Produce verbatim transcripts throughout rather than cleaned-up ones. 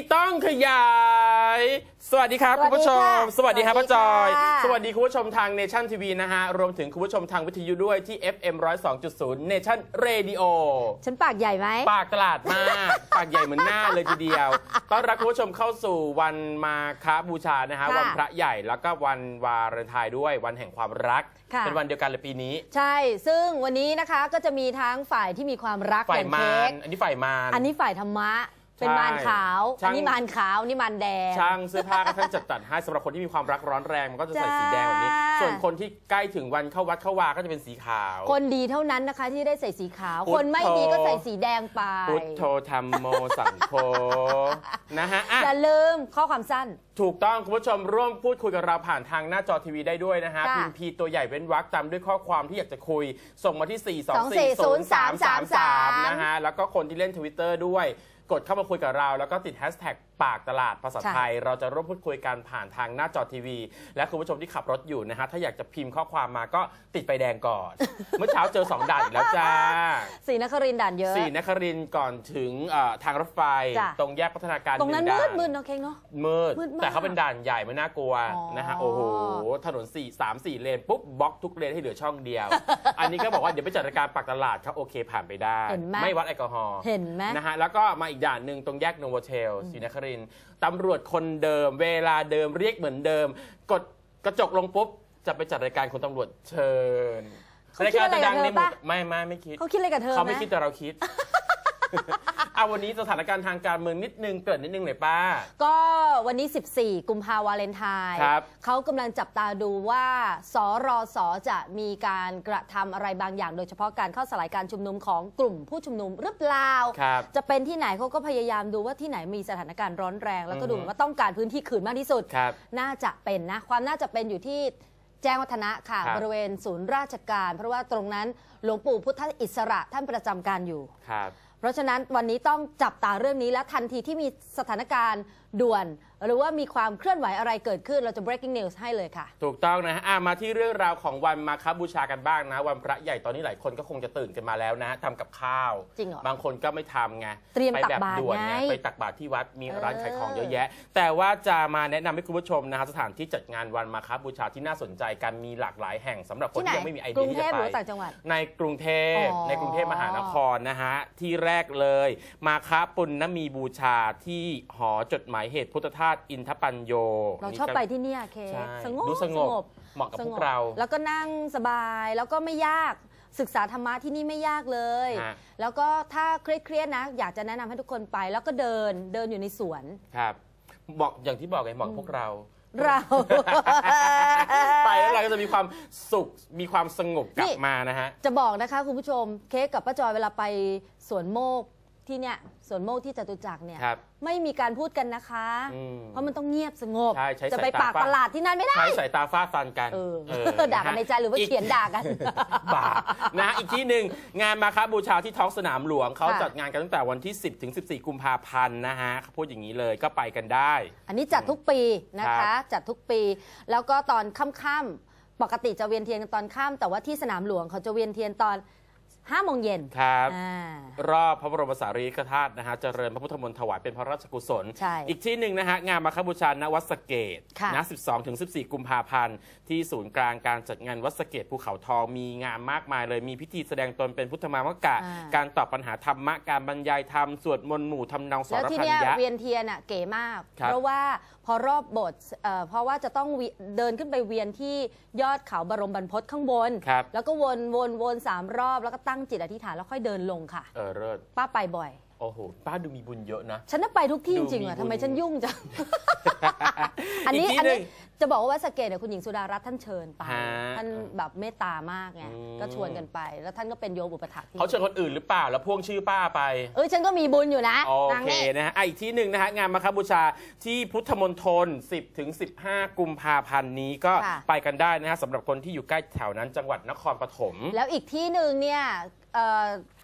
ต้องขยายสวัสดีครับคุณผู้ชมสวัสดีครับป้าจอยสวัสดีคุณผู้ชมทางเนชั่นทีวีนะฮะรวมถึงคุณผู้ชมทางวิทยุด้วยที่ เอฟ เอ็ม หนึ่งศูนย์สองจุดศูนย์ Nation Radio ฉันปากใหญ่ไหมปากตลาดมากปากใหญ่เหมือนหน้าเลยทีเดียวต้อนรับคุณผู้ชมเข้าสู่วันมาฆบูชานะฮะวันพระใหญ่แล้วก็วันวาเลนไทน์ด้วยวันแห่งความรักเป็นวันเดียวกันเลยปีนี้ใช่ซึ่งวันนี้นะคะก็จะมีทั้งฝ่ายที่มีความรักฝ่ายมารอันนี้ฝ่ายมารอันนี้ฝ่ายธรรมะเป็นมารขาวอันนี้มารขาวนี่มารแดงช่างเสื้อผ้าก็ท่านจัดตัดให้สำหรับคนที่มีความรักร้อนแรงมันก็จะใส่สีแดงแบบนี้ส่วนคนที่ใกล้ถึงวันเข้าวัดเข้าวาก็จะเป็นสีขาวคนดีเท่านั้นนะคะที่ได้ใส่สีขาวคนไม่ดีก็ใส่สีแดงไปพุทโธธรรมโมสังโฆนะฮะอย่าลืมข้อความสั้นถูกต้องคุณผู้ชมร่วมพูดคุยกับเราผ่านทางหน้าจอทีวีได้ด้วยนะฮะพิมพ์พีตัวใหญ่เว้นวรรคตามด้วยข้อความที่อยากจะคุยส่งมาที่สี่ สอง สี่ ศูนย์ สาม สาม สามนะฮะแล้วก็คนที่เล่น Twitter ด้วยกดเข้ามาคุยกับเราแล้วก็ติดแฮชแท็กปากตลาดภาษาไทยเราจะร่วมพูดคุยกันผ่านทางหน้าจอทีวีและคุณผู้ชมที่ขับรถอยู่นะฮะถ้าอยากจะพิมพ์ข้อความมาก็ติดไฟแดงก่อน เมื่อเช้าเจอสองด่านอีกแล้วจ้าศรีนครินทร์ด่านเยอะศรีนครินทร์ก่อนถึงทางรถไฟตรงแยกพัฒนาการตรงนั้นมืดมืดเนาะเคงเนาะมืดแต่เขาเป็นด่านใหญ่ไม่น่ากลัวนะฮะโอ้โหถนนสี่ สาม สี่เลนปุ๊บบล็อกทุกเลนให้เหลือช่องเดียวอันนี้ก็บอกว่าเดี๋ยวไปจัดรายการปากตลาดเขาโอเคผ่านไปได้ไม่วัดแอลกอฮอล์เห็นไหมนะฮะแล้วก็มาอีกด่านหนึ่งตรงแยกโนโวเทลศรีนครินทร์ตำรวจคนเดิมเวลาเดิมเรียกเหมือนเดิมกดกระจกลงปุ๊บจะไปจัดรายการคนตำรวจเชิญรายการจะดังในหมดไม่ไม่ไม่คิดเขาคิดอะไรกับเธอเขาไม่คิดแต่เราคิดเอาวันนี้สถานการณ์ทางการเมืองนิดนึงเกิดนิดนึงหน่อยป้าก็วันนี้สิบสี่กุมภาวาเลนไทน์เขากำลังจับตาดูว่าสรสจะมีการกระทำอะไรบางอย่างโดยเฉพาะการเข้าสลายการชุมนุมของกลุ่มผู้ชุมนุมหรือเปล่าจะเป็นที่ไหนเขาก็พยายามดูว่าที่ไหนมีสถานการณ์ร้อนแรงแล้วก็ดูว่าต้องการพื้นที่คืนมากที่สุดน่าจะเป็นนะความน่าจะเป็นอยู่ที่แจ้งวัฒนะค่ะบริเวณศูนย์ราชการเพราะว่าตรงนั้นหลวงปู่พุทธอิสระท่านประจำการอยู่เพราะฉะนั้นวันนี้ต้องจับตาเรื่องนี้และทันทีที่มีสถานการณ์ด่วนหรือว่ามีความเคลื่อนไหวอะไรเกิดขึ้นเราจะ breaking news ให้เลยค่ะถูกต้องนะฮะมาที่เรื่องราวของวันมาฆบูชากันบ้างนะวันพระใหญ่ตอนนี้หลายคนก็คงจะตื่นกันมาแล้วนะทำกับข้าวจริงเหรอบางคนก็ไม่ทำไงเตรียมตักบาตรไงไปตักบาตรที่วัดมีร้านขายของเยอะแยะแต่ว่าจะมาแนะนำให้คุณผู้ชมนะฮะสถานที่จัดงานวันมาฆบูชาที่น่าสนใจกันมีหลากหลายแห่งสำหรับคนที่ยังไม่มีไอเดียที่จะไปในกรุงเทพในกรุงเทพมหานครนะฮะที่แรกเลยมาฆปุณณมีบูชาที่หอจดหมายเหตุพุทธทาสอินทปัญโยเราชอบไปที่นี่เคสงบสงบเหมาะกับพวกเราแล้วก็นั่งสบายแล้วก็ไม่ยากศึกษาธรรมะที่นี่ไม่ยากเลยแล้วก็ถ้าเครียดๆนะอยากจะแนะนำให้ทุกคนไปแล้วก็เดินเดินอยู่ในสวนครับบอกอย่างที่บอกไงเหมาะพวกเราเราไปแล้วเราก็จะมีความสุขมีความสงบกลับมานะฮะจะบอกนะคะคุณผู้ชมเค้กกับป้าจอยเวลาไปสวนโมกที่เนี่ยสวนโมกที่จตุจักรเนี่ยไม่มีการพูดกันนะคะเพราะมันต้องเงียบสงบจะไปปากตลาดที่นั่นไม่ได้ใช้สายตาฟาดฟันกันด่ากันในใจหรือว่าเขียนด่ากันบาปนะอีกที่หนึ่งงานมาฆบูชาที่ท้องสนามหลวงเขาจัดงานกันตั้งแต่วันที่สิบถึงสิบสี่กุมภาพันธ์นะฮะพูดอย่างนี้เลยก็ไปกันได้อันนี้จัดทุกปีนะคะจัดทุกปีแล้วก็ตอนค่ำๆปกติจะเวียนเทียนกันตอนค่ำแต่ว่าที่สนามหลวงเขาจะเวียนเทียนตอนห้าโมงเย็นครับรอบพระบรมสารีริกธาตุนะฮะเจริญพระพุทธมนต์ถวายเป็นพระราชกุศลอีกที่หนึ่งนะฮะงานมาฆบูชาณวัดสะเกษนะสิบสองถึงสิบสี่กุมภาพันธ์ที่ศูนย์กลางการจัดงานวัดสะเกษภูเขาทองมีงานมากมายเลยมีพิธีแสดงตนเป็นพุทธมามกะการตอบปัญหาธรรมะการบรรยายธรรมสวดมนต์หมู่ทำนองสรพันยะแล้วที่นี่เวียนเทียนอ่ะเก๋มากเพราะว่าพอรอบโบสถ์เพราะว่าจะต้องเดินขึ้นไปเวียนที่ยอดเขาบรมบรรพตข้างบนแล้วก็วนวนวนสามรอบแล้วก็ตั้งจิตอธิษฐานแล้วค่อยเดินลงค่ะเออเลิศป้าไปบ่อยโอ้โหป้าดูมีบุญเยอะนะฉันน่ะไปทุกที่จริงๆอะทำไมฉันยุ่งจังอันนี้อันนี้จะบอกว่าวัดสะเกษเนี่ยคุณหญิงสุดารัตน์ท่านเชิญไปท่านแบบเมตตามากไงก็ชวนกันไปแล้วท่านก็เป็นโยมอุปถัมภ์เขาเชิญคนอื่นหรือเปล่าแล้วพ่วงชื่อป้าไปเออฉันก็มีบุญอยู่นะโอเคนะฮะอีกที่หนึ่งนะฮะงานมาฆบูชาที่พุทธมณฑลสิบถึงสิบห้ากุมภาพันธ์นี้ก็ไปกันได้นะฮะสำหรับคนที่อยู่ใกล้แถวนั้นจังหวัดนครปฐมแล้วอีกที่หนึ่งเนี่ย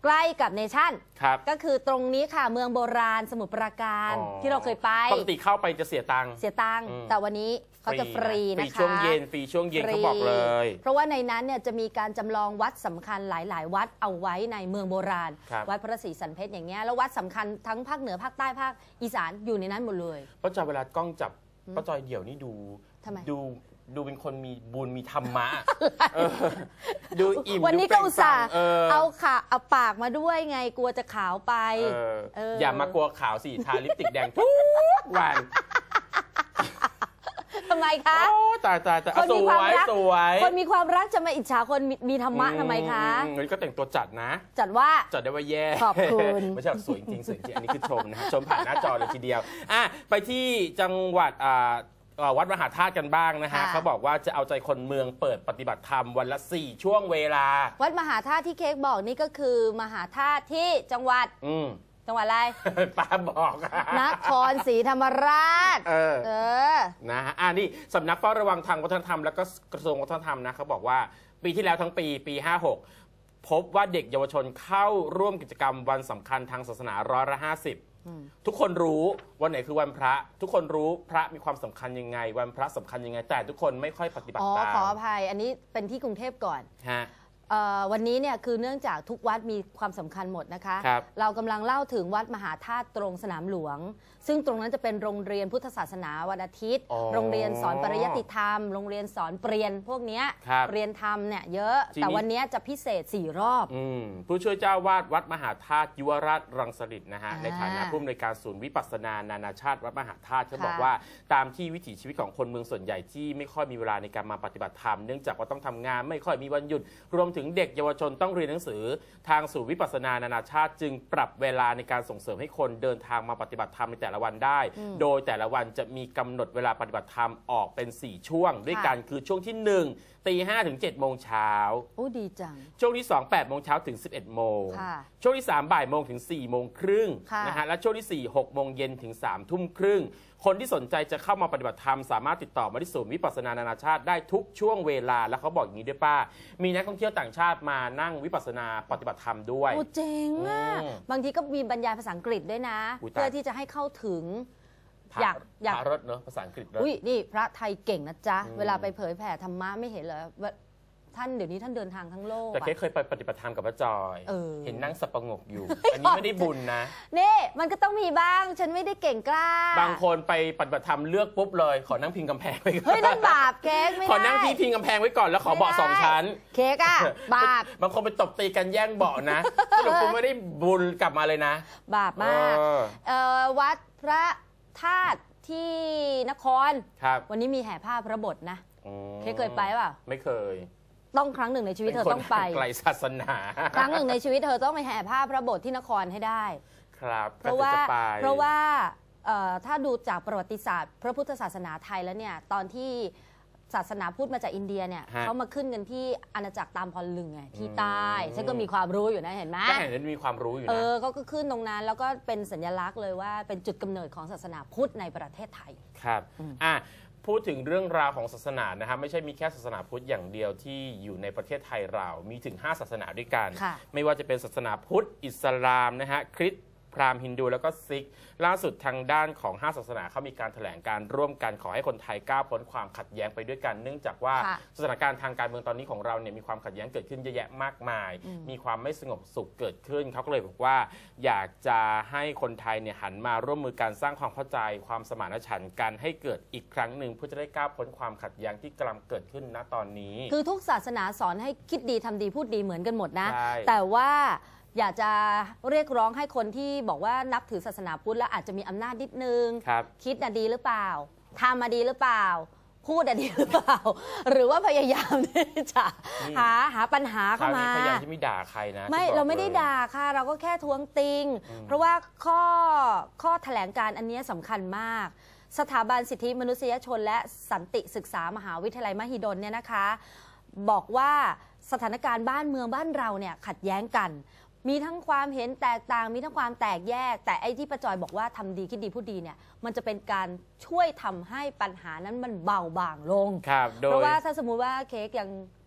ใกล้กับเนชั่นครับก็คือตรงนี้ค่ะเมืองโบราณสมุทรปราการที่เราเคยไปปกติเข้าไปจะเสียตังค์เสียตังค์แต่วันนี้เขาจะฟรีนะคะฟรีช่วงเย็นฟรีช่วงเย็นเขาบอกเลยเพราะว่าในนั้นเนี่ยจะมีการจำลองวัดสำคัญหลายๆ วัดเอาไว้ในเมืองโบราณวัดพระศรีสันเพชรอย่างเงี้ยแล้ววัดสำคัญทั้งภาคเหนือภาคใต้ภาคอีสานอยู่ในนั้นหมดเลยป้าจอยเวลากล้องจับป้าจอยเดี่ยวนี่ดูดูดูเป็นคนมีบุญมีธรรมะดูอิ่มวันนี้ก็อุตส่าห์เอาขาเอาปากมาด้วยไงกลัวจะขาวไปอย่ามากลัวขาวสิทาลิปสติกแดงทุกวันทำไมคะโอ้ตายตายแต่สวยสวยคนมีความรักจะมาอิจฉาคนมีธรรมะทำไมคะงั้นก็แต่งตัวจัดนะจัดว่าจัดได้ว่าแย่ขอบคุณไม่ใช่สวยจริงสวยจริงอันนี้คือชมนะชมผ่านหน้าจอเลยทีเดียวอ่ะไปที่จังหวัดอ่าวัดมหาธาตุกันบ้างนะฮะเขาบอกว่าจะเอาใจคนเมืองเปิดปฏิบัติธรรมวันละสี่ช่วงเวลาวัดมหาธาตุที่เค้กบอกนี่ก็คือมหาธาตุที่จังหวัดจังหวัดอะไรป้าบอกนครศรีธรรมราชเออเออนะฮะอ่านี่สำนักเฝ้าระวังทางวัฒนธรรมแล้วก็กระทรวงวัฒนธรรมนะเขาบอกว่าปีที่แล้วทั้งปีปีห้าหกพบว่าเด็กเยาวชนเข้าร่วมกิจกรรมวันสำคัญทางศาสนาร้อยละห้าสิบทุกคนรู้วันไหนคือวันพระทุกคนรู้พระมีความสำคัญยังไงวันพระสำคัญยังไงแต่ทุกคนไม่ค่อยปฏิบัติตามอ๋อขออภัยอันนี้เป็นที่กรุงเทพก่อนฮะวันนี้เนี่ยคือเนื่องจากทุกวัดมีความสำคัญหมดนะคะเรากำลังเล่าถึงวัดมหาธาตุตรงสนามหลวงซึ่งตรงนั้นจะเป็นโรงเรียนพุทธศาสนาวันอาทิตย์โรงเรียนสอนปริยัติธรรมโรงเรียนสอนเปรียนพวกนี้เรียนธรรมเนี่ยเยอะแต่วันนี้จะพิเศษสี่รอบผู้ช่วยเจ้าวาดวัดมหาธาตุยุวราชรังสฤษดิ์นะฮะในฐานะผู้อำนวยการศูนย์วิปัสสนานานาชาติวัดมหาธาตุเขาบอกว่าตามที่วิถีชีวิตของคนเมืองส่วนใหญ่ที่ไม่ค่อยมีเวลาในการมาปฏิบัติธรรมเนื่องจากว่าต้องทำงานไม่ค่อยมีวันหยุดรวมถึงเด็กเยาวชนต้องเรียนหนังสือทางศูนย์วิปัสสนานานาชาติจึงปรับเวลาในการส่งเสริมให้คนเดินทางมาปฏิบัติธรรมในแต่ละวันได้โดยแต่ละวันจะมีกำหนดเวลาปฏิบัติธรรมออกเป็นสี่ช่วงด้วยกันคือช่วงที่หนึ่งตีห้าถึงเจ็ดโมงเช้าโอ้ดีจังช่วงที่สองแปดโมงเช้าถึงสิบเอ็ดโมงช่วงที่สามบ่ายโมงถึงสี่โมงครึ่งนะฮะและช่วงที่สี่หกโมงเย็นถึงสามทุ่มครึ่งคนที่สนใจจะเข้ามาปฏิบัติธรรมสามารถติดต่อมาที่ศูนย์วิปัสสนานานาชาติได้ทุกช่วงเวลาแล้วเขาบอกอย่างนี้ด้วยป้ามีนักท่องเที่ยวต่างชาติมานั่งวิปัสสนาปฏิบัติธรรมด้วยโอ้เจ๋งอ่ะบางทีก็มีบรรยายภาษาอังกฤษด้วยนะเพื่อที่จะให้เข้าถึงอยากอยากรถเนอะภาษาอังกฤษอุ้ยนี่พระไทยเก่งนะจ๊ะเวลาไปเผยแผ่ธรรมะไม่เห็นเหรอว่าท่านเดี๋ยวนี้ท่านเดินทางทั้งโลกแต่เคยไปปฏิบัติธรรมกับพระจอยเเห็นนั่งสับประงกอยู่อันนี้ไม่ได้บุญนะนี่มันก็ต้องมีบ้างฉันไม่ได้เก่งกล้าบางคนไปปฏิบัติธรรมเลือกปุ๊บเลยขอนั่งพิงกำแพงไว้ก่อนเฮ้ยนั่นบาปเค้กไม่ได้ขอนั่งที่พิงกำแพงไว้ก่อนแล้วขอเบาะสองชั้นเค้กอะบาปบางคนไปตบตีกันแย่งเบาะนะสรุปคุณไม่ได้บุญกลับมาเลยนะบาปมากวัดพระธาตุที่นครวันนี้มีแห่ผ้าพระบทนะเคยเคยไปป่ะไม่เคยต้องครั้งหนึ่งในชีวิตเธอต้องไปไกลศาสนาครั้งหนึ่งในชีวิตเธอต้องไปแห่ผ้าพระบทที่นครให้ได้ครับเพราะว่าเพราะว่าถ้าดูจากประวัติศาสตร์พระพุทธศาสนาไทยแล้วเนี่ยตอนที่ศาสนาพุทธมาจากอินเดียเนี่ยเขามาขึ้นกันที่อาณาจักรตามพรลึงไงที่ใต้ฉันก็มีความรู้อยู่นะเห็นไหมก็เห็นมีความรู้อยู่นะเออก็ขึ้นตรงนั้นแล้วก็เป็นสัญลักษณ์เลยว่าเป็นจุดกำเนิดของศาสนาพุทธในประเทศไทยครับอ่ะพูดถึงเรื่องราวของศาสนานะครับไม่ใช่มีแค่ศาสนาพุทธอย่างเดียวที่อยู่ในประเทศไทยเรามีถึงห้าศาสนาด้วยกันไม่ว่าจะเป็นศาสนาพุทธอิสลามนะฮะคริสต์พราหมณ์ฮินดูแล้วก็ซิกล่าสุดทางด้านของห้าศาสนาเขามีการแถลงการร่วมกันขอให้คนไทยก้าวพ้นความขัดแย้งไปด้วยกันเนื่องจากว่าสถานการณ์ทางการเมืองตอนนี้ของเราเนี่ยมีความขัดแย้งเกิดขึ้นเยอะแยะมากมายมีความไม่สงบสุขเกิดขึ้นเขาก็เลยบอกว่าอยากจะให้คนไทยเนี่ยหันมาร่วมมือกันสร้างความเข้าใจความสมานฉันท์กันให้เกิดอีกครั้งหนึ่งเพื่อจะได้ก้าวพ้นความขัดแย้งที่กำลังเกิดขึ้นณตอนนี้คือทุกศาสนาสอนให้คิดดีทำดีพูดดีเหมือนกันหมดนะแต่ว่าอยากจะเรียกร้องให้คนที่บอกว่านับถือศาสนาพุทธแล้วอาจจะมีอำนาจนิดนึงคิดน่ะดีหรือเปล่าทำมาดีหรือเปล่าพูดน่ะดีหรือเปล่าหรือว่าพยายามที่จะหาหาปัญหาเข้ามาพยายามที่ไม่ด่าใครนะไม่เราไม่ได้ด่าค่ะเราก็แค่ท้วงติงเพราะว่าข้อข้อแถลงการอันนี้สำคัญมากสถาบันสิทธิมนุษยชนและสันติศึกษามหาวิทยาลัยมหิดลเนี่ยนะคะบอกว่าสถานการณ์บ้านเมืองบ้านเราเนี่ยขัดแย้งกันมีทั้งความเห็นแตกต่างมีทั้งความแตกแยกแต่ไอ้ที่ป้าจอยบอกว่าทำดีคิดดีพูดดีเนี่ยมันจะเป็นการช่วยทำให้ปัญหานั้นมันเบาบางลงเพราะว่าถ้าสมมุติว่าเค้กยัง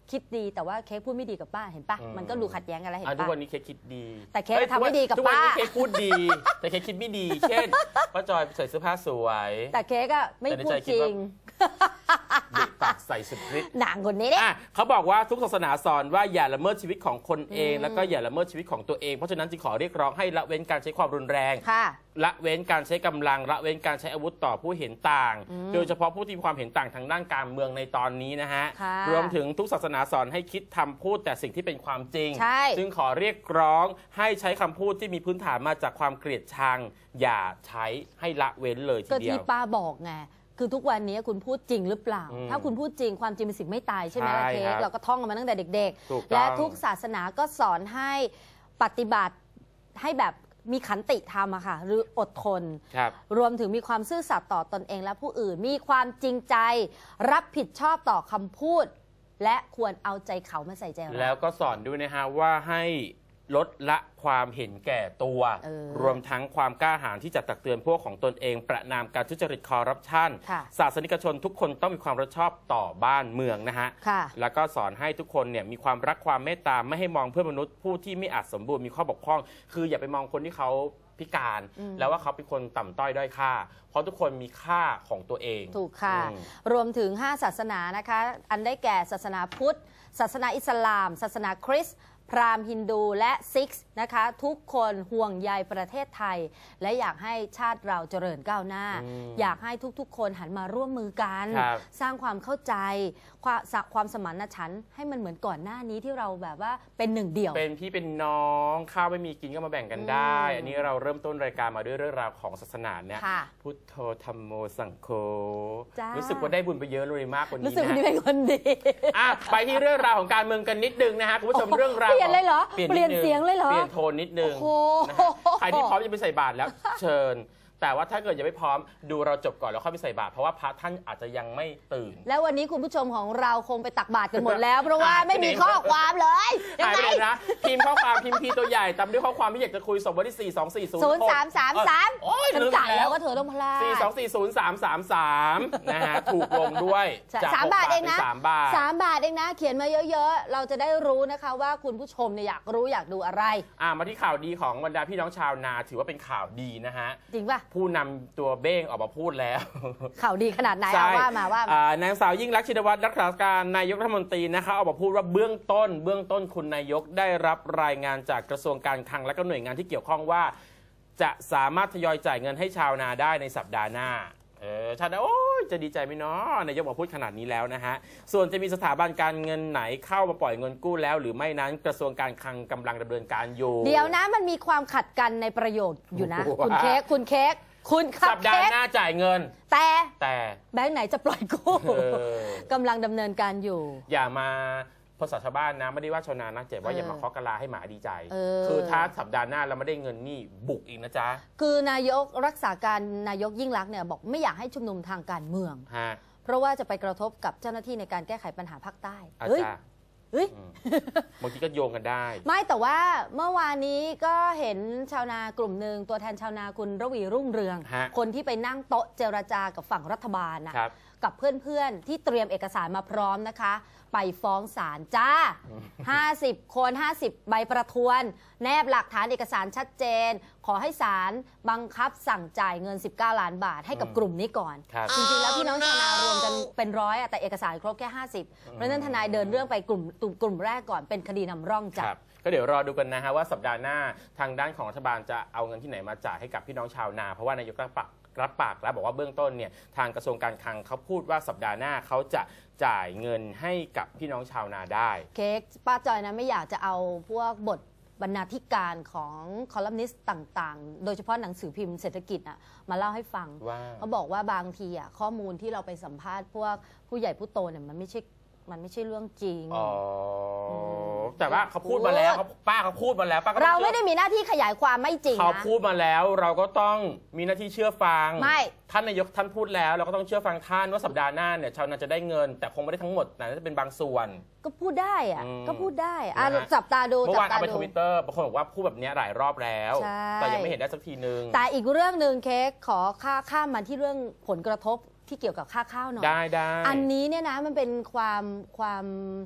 คิดดีแต่ว่าเค้กพูดไม่ดีกับป้าเห็นปะมันก็ดูขัดแย้งกันแล้วเห็นปะทุกวันนี้เค้กคิดดีแต่เค้กทำไม่ดีกับป้าทุกวันนี้เค้กพูดดีแต่เค้กคิดไม่ดีเช่นป้าจอยใส่เสื้อผ้าสวยแต่เค้กอะไม่พูดจริงเด็กปากใส่สุดฤทธิ์หนังคนนี้เนี่ยเขาบอกว่าทุกศาสนาสอนว่าอย่าละเมิดชีวิตของคนเองแล้วก็อย่าละเมิดชีวิตของตัวเองเพราะฉะนั้นจึงขอเรียกร้องให้ละเว้นการใช้ความรุนแรงละเว้นการใช้กำลังละเว้นการใช้อาวุธต่อผู้เห็นต่างโดยเฉพาะผู้ที่มีความเห็นต่างทางด้านการเมืองในตอนนี้นะฮะรวมถึงทุกศาสนาสอนให้คิดทำพูดแต่สิ่งที่เป็นความจริงจึงขอเรียกร้องให้ใช้คำพูดที่มีพื้นฐานมาจากความเกลียดชังอย่าใช้ให้ละเว้นเลยทีเดียวก็ที่ป้าบอกไงคือทุกวันนี้คุณพูดจริงหรือเปล่าถ้าคุณพูดจริงความจริงเป็นสิ่งไม่ตายใช่ไหมล่ะเค้กเราก็ท่องกันมาตั้งแต่เด็กๆและทุกศาสนาก็สอนให้ปฏิบัติให้แบบมีขันติธรรมอะค่ะหรืออดทนรวมถึงมีความซื่อสัตย์ต่อตนเองและผู้อื่นมีความจริงใจรับผิดชอบต่อคำพูดและควรเอาใจเขามาใส่ใจเราแล้วก็สอนด้วยนะฮะว่าให้ลดละความเห็นแก่ตัวรวมทั้งความกล้าหาญที่จะตักเตือนพวกของตนเองประนามการทุจริตคอร์รัปชันศาสนิกชนทุกคนต้องมีความรับผิดชอบต่อบ้านเมืองนะฮะแล้วก็สอนให้ทุกคนเนี่ยมีความรักความเมตตาไม่ให้มองเพื่อนมนุษย์ผู้ที่ไม่อาจสมบูรณ์มีข้อบกพร่องคืออย่าไปมองคนที่เขาพิการแล้วว่าเขาเป็นคนต่ำต้อยด้อยค่าเพราะทุกคนมีค่าของตัวเองถูกค่ะรวมถึงห้าศาสนานะคะอันได้แก่ศาสนาพุทธศาสนาอิสลามศาสนาคริสต์พราหมณ์ฮินดูและซิกส์นะคะทุกคนห่วงใยประเทศไทยและอยากให้ชาติเราเจริญก้าวหน้าอยากให้ทุกๆคนหันมาร่วมมือกันสร้างความเข้าใจความความสมานฉันท์ให้มันเหมือนก่อนหน้านี้ที่เราแบบว่าเป็นหนึ่งเดียวเป็นพี่เป็นน้องข้าวไม่มีกินก็มาแบ่งกันได้อันนี้เราเริ่มต้นรายการมาด้วยเรื่องราวของศาสนาเนี่ยพุทโธธัมโมสังโฆรู้สึกว่าได้บุญไปเยอะเลยมากกว่านี้นะรู้สึกว่าเป็นคนดีไปที่เรื่องราวของการเมืองกันนิดนึงนะฮะคุณผู้ชมเรื่องราวเปลี่ยนเลยเหรอเปลี่ยนเสียงเลยเหรอเปลี่ยนโทนนิดนึงใครที่พร้อมจะไปใส่บาตรแล้วเชิญแต่ว่าถ้าเกิดยังไม่พร้อมดูเราจบก่อนแล้วค่อยไปใส่บาตรเพราะว่าพระท่านอาจจะยังไม่ตื่นแล้ววันนี้คุณผู้ชมของเราคงไปตักบาตรกันหมดแล้วเพราะว่าไม่มีข้อความเลยหายไปเลยนะพิมพ์ข้อความพิมพ์พีตัวใหญ่ตามด้วยข้อความที่อยากจะคุยส่งมาที่สี่ สอง สี่ ศูนย์ศูนย์ สาม สาม สามฉันจ่ายแล้วก็เธอต้องพลาดสี่ สอง สี่ ศูนย์ สาม สาม สามนะฮะถูกลงด้วยจากสามบาทเองนะสามบาทสามบาทเองนะเขียนมาเยอะๆเราจะได้รู้นะคะว่าคุณผู้ชมเนี่ยอยากรู้อยากดูอะไรอ่ามาที่ข่าวดีของบรรดาพี่น้องชาวนาถือว่าเป็นข่าวดีนะฮะจริงป่ะผู้นำตัวเบ้งออกมาพูดแล้วข่าวดีขนาดไหนเอาว่ามาว่านางสาวยิ่งลักษณ์ชินวัตรรักษาการนายกรัฐมนตรีนะคะออกมาพูดว่าเบื้องต้นเบื้องต้นคุณนายกได้รับรายงานจากกระทรวงการคลังและก็หน่วยงานที่เกี่ยวข้องว่าจะสามารถทยอยจ่ายเงินให้ชาวนาได้ในสัปดาห์หน้าเออชาวนาโอ้ยจะดีใจไหมเนาะนายกบอกพูดขนาดนี้แล้วนะฮะส่วนจะมีสถาบันการเงินไหนเข้ามาปล่อยเงินกู้แล้วหรือไม่นั้นกระทรวงการคลังกำลังดำเนินการอยู่เดี๋ยวนะมันมีความขัดกันในประโยคอยู่นะคุณเค้กคุณเค้กคุณสัปดาห์หน้าจ่ายเงินแต่แต่แบงค์ไหนจะปล่อยกู้กำลังดำเนินการอยู่อย่ามาภาษาชาวบ้านนะไม่ได้ว่าชาวนานะเจ็บว่าอย่ามาเคาะกะลาให้หมาดีใจคือถ้าสัปดาห์หน้าเราไม่ได้เงินนี่บุกอีกนะจ๊ะคือนายกรักษาการนายกยิ่งลักษณ์เนี่ยบอกไม่อยากให้ชุมนุมทางการเมืองเพราะว่าจะไปกระทบกับเจ้าหน้าที่ในการแก้ไขปัญหาภาคใต้เฮ้ยเฮ้ยบางทีก็โยงกันได้ไม่แต่ว่าเมื่อวานนี้ก็เห็นชาวนากลุ่มหนึ่งตัวแทนชาวนาคุณระวีรุ่งเรืองคนที่ไปนั่งโต๊ะเจรจากับฝั่งรัฐบาลนะกับเพื่อนๆที่เตรียมเอกสารมาพร้อมนะคะไปฟ้องศาลจ้าห้าสิบคนห้าสิบใบประทวนแนบหลักฐานเอกสารชัดเจนขอให้ศาลบังคับสั่งจ่ายเงินสิบเก้าล้านบาทให้กับกลุ่มนี้ก่อนจริงๆแล้วพี่น้องชาวนารวมกันเป็นร้อยแต่เอกสารครบแค่ห้าสิบเพราะฉะนั้นทนายเดินเรื่องไปกลุ่มกลุ่มแรกก่อนเป็นคดีนำร่องจ้ะก็เดี๋ยวรอดูกันนะฮะว่าสัปดาห์หน้าทางด้านของรัฐบาลจะเอาเงินที่ไหนมาจ่ายให้กับพี่น้องชาวนาเพราะว่านายกรับปากรับปากแล้วบอกว่าเบื้องต้นเนี่ยทางกระทรวงการคลังเขาพูดว่าสัปดาห์หน้าเขาจะจ่ายเงินให้กับพี่น้องชาวนาได้เค้กป้าจอยนะไม่อยากจะเอาพวกบทบรรณาธิการของคอลัมนิสต์ต่างๆโดยเฉพาะหนังสือพิมพ์เศรษฐกิจอ่ะมาเล่าให้ฟังเขาบอกว่าบางทีอ่ะข้อมูลที่เราไปสัมภาษณ์พวกผู้ใหญ่ผู้โตเนี่ยมันไม่ใช่มันไม่ใช่เรื่องจริงอ๋อแต่ว่าเขาพูดมาแล้วป้าเขาพูดมาแล้วป้าเราไม่ได้มีหน้าที่ขยายความไม่จริงนะเขาพูดมาแล้วเราก็ต้องมีหน้าที่เชื่อฟังไม่ท่านนายกท่านพูดแล้วเราก็ต้องเชื่อฟังท่านว่าสัปดาห์หน้าเนี่ยชาวนาจะได้เงินแต่คงไม่ได้ทั้งหมดแต่น่าจะเป็นบางส่วนก็พูดได้อะก็พูดได้อ่ะจับตาดูเมื่อวานเอาไปทวิตเตอร์บางคนบอกว่าพูดแบบนี้หลายรอบแล้วแต่ยังไม่เห็นได้สักทีนึงแต่อีกเรื่องหนึ่งเค้กขอค่าข้ามมาที่เรื่องผลกระทบที่เกี่ยวกับค่าข้าวหน่อยได้ได้อันนี้เนี่ยนะมันเป็นความความ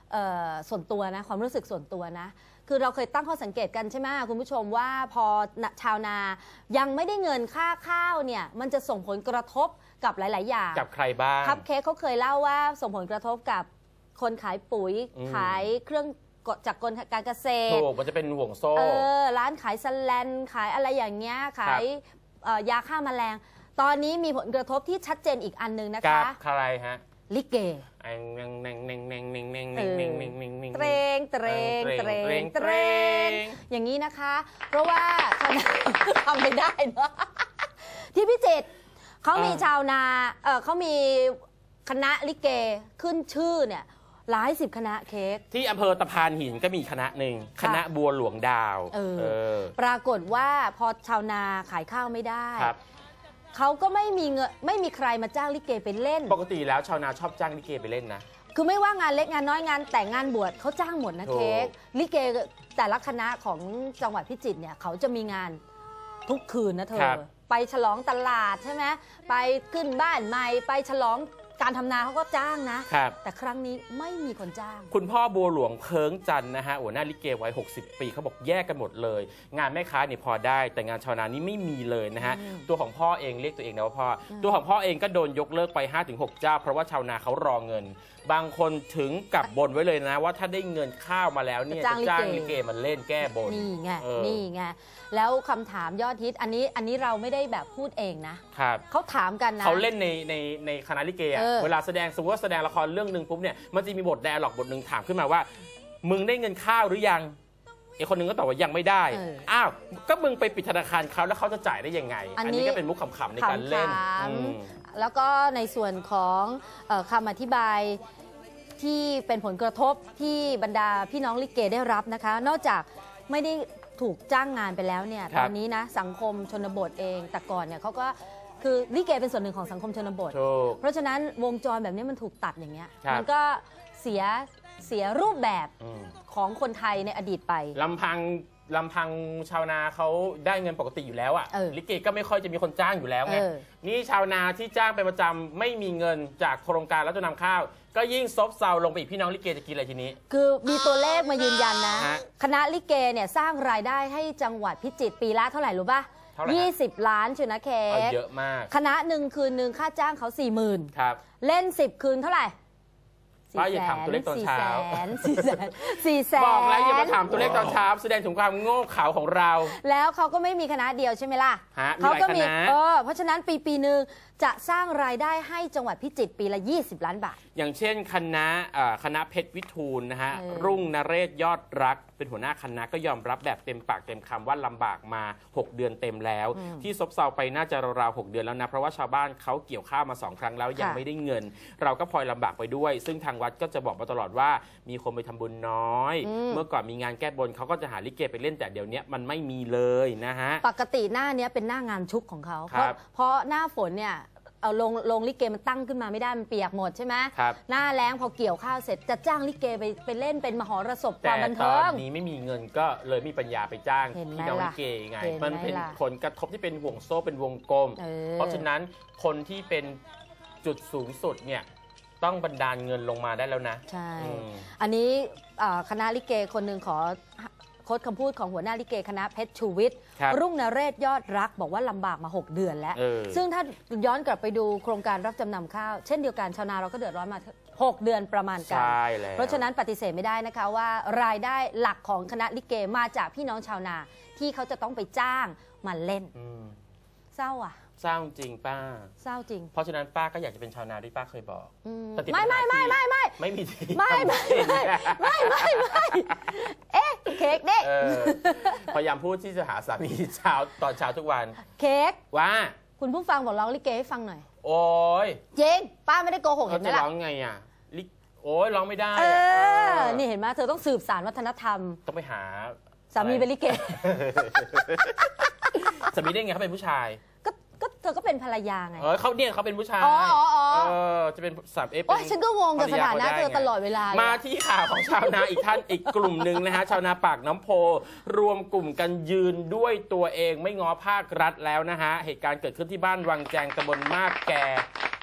ส่วนตัวนะความรู้สึกส่วนตัวนะคือเราเคยตั้งข้อสังเกตกันใช่ไหมคุณผู้ชมว่าพอชาวนายังไม่ได้เงินค่าข้าวเนี่ยมันจะส่งผลกระทบกับหลายๆอย่างกับใครบ้างคัพเค้กเขาเคยเล่าว่าส่งผลกระทบกับคนขายปุ๋ยขายเครื่องจากกลการเกษตรถูกมันจะเป็นห่วงโซ่เออร้านขายสแลนขายอะไรอย่างเงี้ยขายยาฆ่าแมลงตอนนี้มีผลกระทบที่ชัดเจนอีกอันนึงนะคะใครฮะลิเกเองเงเงเงเงเงเงเงเงเงเงเงเตรงเตรงเตรงเตรงอย่างนี้นะคะเพราะว่าชาวนาทำไม่ได้เนาะที่พิจิตรเขามีชาวนาเออเขามีคณะลิเกขึ้นชื่อเนี่ยหลายสิบคณะเค้กที่อำเภอตะพานหินก็มีคณะหนึ่งคณะบัวหลวงดาวเออเออปรากฏว่าพอชาวนาขายข้าวไม่ได้เขาก็ไม่มีเงินไม่มีใครมาจ้างลิเกไปเล่นปกติแล้วชาวนาชอบจ้างลิเกไปเล่นนะคือไม่ว่างานเล็กงานน้อยงานแต่งงานบวชเขาจ้างหมดนะเค้กลิเกแต่ละคณะของจังหวัดพิจิตรเนี่ยเขาจะมีงานทุกคืนนะเธอไปฉลองตลาดใช่ไหมไปขึ้นบ้านใหม่ไปฉลองการทำนาเขาก็จ้างนะแต่ครั้งนี้ไม่มีคนจ้างคุณพ่อบัวหลวงเพิงจันนะฮะหัวหน้าลิเกวัยหกสิบปีเขาบอกแยกกันหมดเลยงานแม่ค้าเนี่ยพอได้แต่งานชาวนานี่ไม่มีเลยนะฮะตัวของพ่อเองเรียกตัวเองนะว่าพ่อตัวของพ่อเองก็โดนยกเลิกไป ห้าถึงหก เจ้าเพราะว่าชาวนาเขารอเงินบางคนถึงกับบนไว้เลยนะว่าถ้าได้เงินข้าวมาแล้วเนี่ยจะจ้างลิเกมันเล่นแก้บนนี่ไงนี่ไงแล้วคำถามยอดฮิตอันนี้อันนี้เราไม่ได้แบบพูดเองนะครับเขาถามกันนะเขาเล่นในในในคณะลิเกอะเวลาแสดงสมมติว่าแสดงละครเรื่องหนึ่งปุ๊บเนี่ยมันจะมีบทแดร์ล็อกบทหนึ่งถามขึ้นมาว่ามึงได้เงินข้าวหรือยังอีกคนนึงก็ตอบว่ายังไม่ได้อ้าวก็มึงไปปิดธนาคารเขาแล้วเขาจะจ่ายได้ยังไงอันนี้ก็เป็นมุกขำๆในการเล่นแล้วก็ในส่วนของคำอธิบายที่เป็นผลกระทบที่บรรดาพี่น้องลิเกได้รับนะคะนอกจากไม่ได้ถูกจ้างงานไปแล้วเนี่ยตอนนี้นะสังคมชนบทเองแต่ก่อนเนี่ยเขาก็คือลิเกเป็นส่วนหนึ่งของสังคมชนบทเพราะฉะนั้นวงจรแบบนี้มันถูกตัดอย่างเงี้ยมันก็เสียเสียรูปแบบของคนไทยในอดีตไปลำพังลำพังชาวนาเขาได้เงินปกติอยู่แล้วอะลิเกก็ไม่ค่อยจะมีคนจ้างอยู่แล้วไงนี่ชาวนาที่จ้างเป็นประจำไม่มีเงินจากโครงการรับจำนำข้าวก็ยิ่งซบเซาลงไปอีกพี่น้องลิเกจะกินอะไรทีนี้คือมีตัวเลขมายืนยันนะคณะลิเกเนี่ยสร้างรายได้ให้จังหวัดพิจิตรปีละเท่าไหร่รู้ป่ะยี่สิบล้านชนะเค้กเยอะมากคณะหนึ่งคืนหนึ่งค่าจ้างเขาสี่หมื่นเล่นสิบคืนเท่าไหร่ป้าอย่าถามตัวเลขตอนเช้าสี่แสนสี่แสนบอกแล้วอย่ามาถามตัวเลขตอนเช้าแสดงถึงความโง่เขลาของเราแล้วเขาก็ไม่มีคณะเดียวใช่ไหมล่ะเขาก็มีเออเพราะฉะนั้นปีปีหนึ่งจะสร้างรายได้ให้จังหวัดพิจิตรปีละยี่สิบล้านบาทอย่างเช่นคณะคณะเพชรวิทูลนะฮะรุ่งนเรศยอดรักเป็นหัวหน้าคณะก็ยอมรับแบบเต็มปากเต็มคำว่าลำบากมาหกเดือนเต็มแล้วที่ซบเซาไปน่าจะราวๆหกเดือนแล้วนะเพราะว่าชาวบ้านเขาเกี่ยวข้าวมาสองครั้งแล้วยังไม่ได้เงินเราก็พลอยลำบากไปด้วยซึ่งทางวัดก็จะบอกมาตลอดว่ามีคนไปทำบุญน้อยเมื่อก่อนมีงานแก้บนเขาก็จะหาลิเกไปเล่นแต่เดี๋ยวนี้มันไม่มีเลยนะฮะปกติหน้านี้เป็นหน้างานชุกของเขาเพราะเพราะหน้าฝนเนี่ยเอาลงลงลิเกมันตั้งขึ้นมาไม่ได้มันเปียกหมดใช่ไหมหน้าแล้งพอเกี่ยวข้าวเสร็จจะจ้างลิเกไปไปเล่นเป็นมหรสพความบันเทิงแต่ตอนนี้ไม่มีเงินก็เลยมีปัญญาไปจ้างพี่น้องลิเกไงมันเป็นผลกระทบที่เป็นห่วงโซ่เป็นวงกลมเพราะฉะนั้นคนที่เป็นจุดสูงสุดเนี่ยต้องบันดาลเงินลงมาได้แล้วนะใช่อันนี้คณะลิเกคนหนึ่งขอโค้ดคำพูดของหัวหน้าลิเกคณะเพชรชูวิทย์รุ่งนเรศยอดรักบอกว่าลำบากมาหกเดือนแล้วซึ่งถ้าย้อนกลับไปดูโครงการรับจำนำข้าวเช่นเดียวกันชาวนาเราก็เดือดร้อนมาหกเดือนประมาณกันเพราะฉะนั้นปฏิเสธไม่ได้นะคะว่ารายได้หลักของคณะลิเกมาจากพี่น้องชาวนาที่เขาจะต้องไปจ้างมาเล่นเศร้าอ่ะเศร้าจริงป้าเศร้าจริงเพราะฉะนั้นป้าก็อยากจะเป็นชาวนาที่ป้าเคยบอกไม่ไม่ไม่ไม่ไม่ไม่มีทีไม่ไม่ไม่ไม่ไม่ไม่เอ๊ะเค้กเด็กพยายามพูดที่จะหาสามีเช้าตอนเช้าทุกวันเค้กว่าคุณผู้ฟังบอกร้องลิเกให้ฟังหน่อยโอ้ยเจ๊งป้าไม่ได้โกหกเห็นไหมล่ะจะร้องไงอ่ะลิโอ้ยร้องไม่ได้นี่เห็นไหมเธอต้องสืบสานวัฒนธรรมต้องไปหาสามีเป็นลิเกสามีได้ไงเขาเป็นผู้ชายก็เธอก็เป็นภรรยาไงเออเขาเนี่ยเขาเป็นผู้ชายอ๋ออ๋อเออจะเป็นสามเอฟโอ้ฉันก็งงกับสถานะเธอตลอดเวลามาที่ข่าวของชาวนาอีกท่านอีกกลุ่มหนึ่งนะฮะชาวนาปากน้ำโพรวมกลุ่มกันยืนด้วยตัวเองไม่ง้อภาครัฐแล้วนะฮะเหตุการณ์เกิดขึ้นที่บ้านวังแจงตำบลมาบแก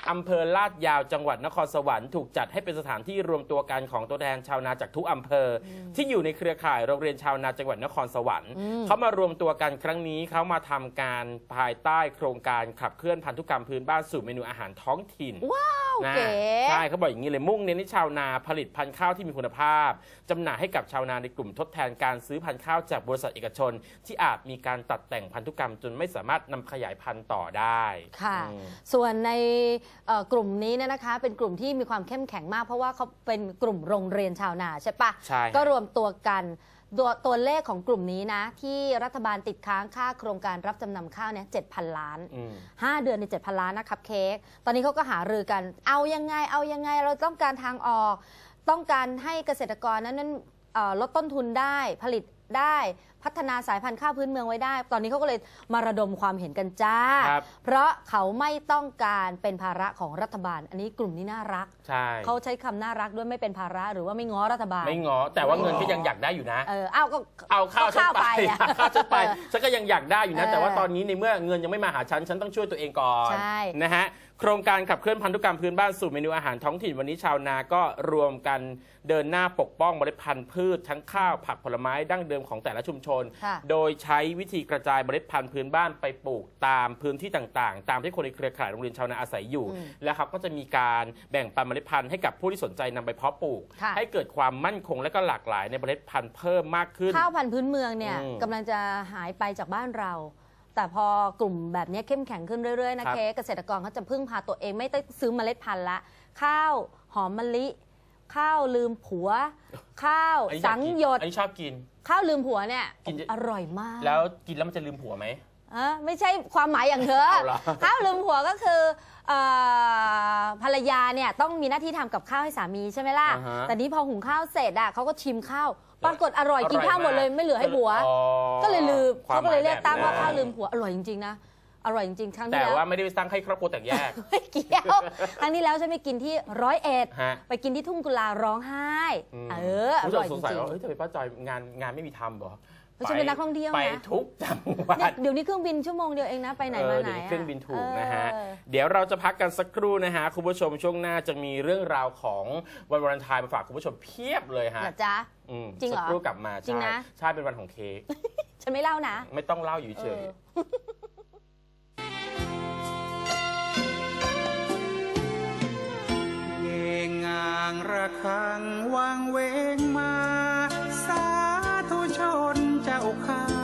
อำเภอลาดยาวจังหวัดนครสวรรค์ถูกจัดให้เป็นสถานที่รวมตัวกันของตัวแทนชาวนาจากทุกอำเภอที่อยู่ในเครือข่ายโรงเรียนชาวนาจังหวัดนครสวรรค์เขามารวมตัวกันครั้งนี้เขามาทำการภายใต้โครงการขับเคลื่อนพันธุกรรมพื้นบ้านสู่เมนูอาหารท้องถิ่นว้าวเก๋ใช่เขาบอกอย่างนี้เลยมุ่งเน้นให้ชาวนาผลิตพันธุ์ข้าวที่มีคุณภาพจำหน่ายให้กับชาวนาในกลุ่มทดแทนการซื้อพันธุ์ข้าวจากบริษัทเอกชนที่อาจมีการตัดแต่งพันธุกรรมจนไม่สามารถนำขยายพันธุ์ต่อได้ค่ะส่วนในกลุ่มนี้เนี่ยนะคะเป็นกลุ่มที่มีความเข้มแข็งมากเพราะว่าเขาเป็นกลุ่มโรงเรียนชาวนาใช่ปะใช่ก็รวมตัวกันตัวตัวเลขของกลุ่มนี้นะที่รัฐบาลติดค้างค่าโครงการรับจำนำข้าวเนี่ยเจ็ดพันล้านห้าเดือนในเจ็ดพันล้านนะครับเค้กตอนนี้เขาก็หารือกันเอายังไงเอายังไงเราต้องการทางออกต้องการให้เกษตรกรนั้นนั้นลดต้นทุนได้ผลิตได้พัฒนาสายพันธุ์ข้าวพื้นเมืองไว้ได้ตอนนี้เขาก็เลยมาระดมความเห็นกันจ้าเพราะเขาไม่ต้องการเป็นภาระของรัฐบาลอันนี้กลุ่มนี้น่ารักใช่เขาใช้คำน่ารักด้วยไม่เป็นภาระหรือว่าไม่ง้อรัฐบาลไม่ง้อแต่ว่าเงินก็ยังอยากได้อยู่นะเออเอาก็เอาข้าวฉันไปข้าวฉันไปฉันก็ยังอยากได้อยู่นะแต่ว่าตอนนี้ในเมื่อเงินยังไม่มาหาฉันฉันต้องช่วยตัวเองก่อนนะฮะโครงการขับเคลื่อนพันธุกรรมพื้นบ้านสู่เมนูอาหารท้องถิ่นวันนี้ชาวนาก็รวมกันเดินหน้าปกป้องเมล็ดพันธุ์พืชทั้งข้าวผักผลไม้ดั้งเดิมของแต่ละชุมชนโดยใช้วิธีกระจายเมล็ดพันธุ์พื้นบ้านไปปลูกตามพื้นที่ต่างๆตามที่คนในเครือข่ายโรงเรียนชาวนาอาศัยอยู่แล้วครับก็จะมีการแบ่งปันเมล็ดพันธุ์ให้กับผู้ที่สนใจนำไปเพาะปลูกให้เกิดความมั่นคงและก็หลากหลายในเมล็ดพันธุ์เพิ่มมากขึ้นข้าวพันธุ์พื้นเมืองเนี่ยกำลังจะหายไปจากบ้านเราแต่พอกลุ่มแบบนี้เข้มแข็งขึ้นเรื่อยๆนะเคเกษตรกรเขาจะพึ่งพาตัวเองไม่ต้องซื้อเมล็ดพันธุ์ละข้าวหอมมะลิข้าวลืมผัวข้าวสังหยดอันนี้ชอบกินข้าวลืมผัวเนี่ยอร่อยมากแล้วกินแล้วมันจะลืมผัวไหมอ่ะไม่ใช่ความหมายอย่างเธอข้าวลืมผัวก็คือภรรยาเนี่ยต้องมีหน้าที่ทำกับข้าวให้สามีใช่ไหมล่ะแต่นี้พอหุงข้าวเสร็จอ่ะเขาก็ชิมข้าวปรากฏอร่อยกินข้าวหมดเลยไม่เหลือให้ผัวก็เลยลืมเขาก็เลยเรียกตั้งว่าข้าวลืมผัวอร่อยจริงๆนะอร่อยจริงๆครั้งที่แล้วแต่ว่าไม่ได้ไปสร้างให้ครอบครัวแตกแยกไม่เกี่ยวครั้งนี้แล้วฉันไปกินที่ร้อยเอ็ดไปกินที่ทุ่งกุลาร้องไห้เอออร่อยจริงๆว่าเฮ้ยทำไมป้าจอยงานงานไม่มีทำหรอฉันเป็นนักท่องเที่ยวนะไปทุกจังหวัดเดี๋ยวนี้เครื่องบินชั่วโมงเดียวเองนะไปไหนมาไหนเครื่องบินถูกนะฮะเดี๋ยวเราจะพักกันสักครู่นะฮะคุณผู้ชมช่วงหน้าจะมีเรื่องราวของวันวาเลนไทน์มาฝากคุณผู้ชมเพียบเลยฮะจ๊ะจริงเหรอสักครู่กลับมาจริงนะใช่เป็นวันของเค้กฉันไม่เล่านะไม่ต้องเล่าอยู่เฉยงางระฆังวางเวงมาสาธุชนเจ้าข้า